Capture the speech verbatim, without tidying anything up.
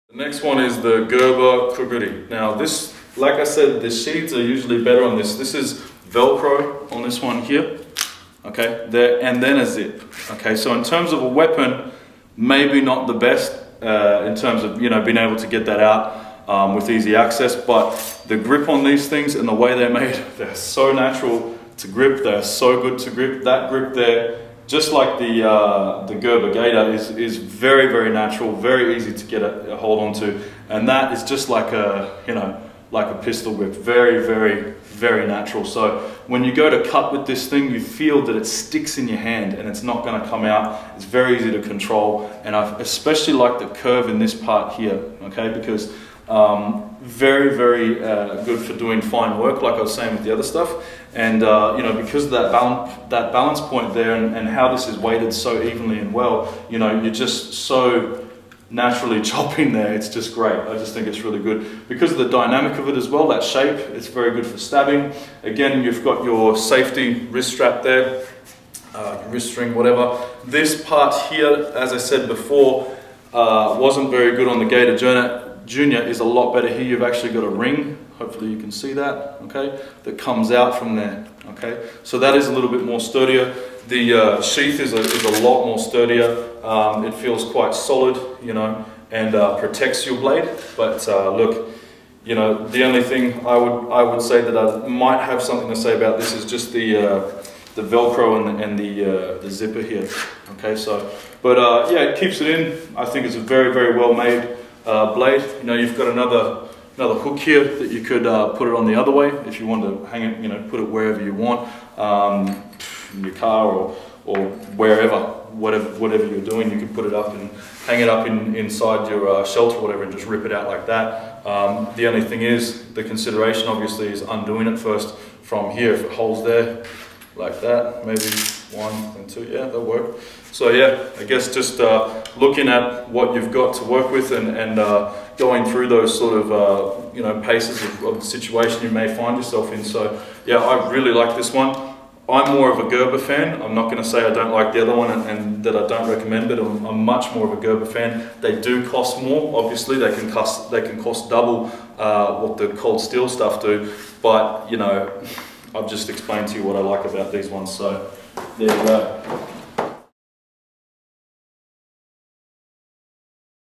The next one is the Gerber Kukuri. Now this, like I said, the sheaths are usually better on this. This is Velcro on this one here, okay, there, and then a zip. Okay, so in terms of a weapon, maybe not the best uh, in terms of, you know, being able to get that out um, with easy access, but the grip on these things and the way they're made, they're so natural to grip, they're so good to grip. That grip there, just like the uh, the Gerber Gator, is is very very natural, very easy to get a, a hold onto, and that is just like a you know like a pistol grip, very very very natural. So when you go to cut with this thing, you feel that it sticks in your hand and it's not going to come out. It's very easy to control, and I especially like the curve in this part here, okay, because um, very very uh, good for doing fine work, like I was saying with the other stuff. And uh, you know, because of that balance, that balance point there, and, and how this is weighted so evenly and well, you know, you're just so naturally chopping there. It's just great. I just think it's really good because of the dynamic of it as well. That shape, it's very good for stabbing. Again, you've got your safety wrist strap there, uh, wrist string, whatever. This part here, as I said before, uh, wasn't very good on the Gator Junior. Is a lot better here. You've actually got a ring. Hopefully you can see that, okay, that comes out from there, okay? So that is a little bit more sturdier. The uh, sheath is a, is a lot more sturdier. Um, it feels quite solid, you know, and uh, protects your blade. But uh, look, you know, the only thing I would I would say that I might have something to say about this is just the uh, the Velcro and the, and the, uh, the zipper here, okay? So, but uh, yeah, it keeps it in. I think it's a very, very well made uh, blade. You know, you've got another Another hook here that you could uh, put it on the other way if you want to hang it, you know, put it wherever you want, um, in your car or, or wherever, whatever, whatever you're doing, you can put it up and hang it up in, inside your uh, shelter or whatever and just rip it out like that. Um, the only thing is, the consideration obviously is undoing it first from here. If it holds there like that, maybe one and two, yeah, that'll work. So yeah, I guess just uh, looking at what you've got to work with and, and uh, going through those sort of uh, you know paces of, of the situation you may find yourself in. So yeah, I really like this one. I'm more of a Gerber fan. I'm not going to say I don't like the other one and, and that I don't recommend it. I'm, I'm much more of a Gerber fan. They do cost more. Obviously, they can cost they can cost double uh, what the cold steel stuff do. But you know, I've just explained to you what I like about these ones. So there you go.